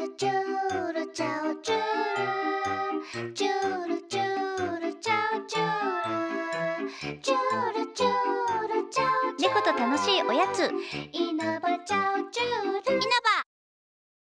ルチュールチャオチュールチュールチュールチャオチュールチュールチュールチャオチュール猫と楽しいおやつ。 稲葉チャオチュール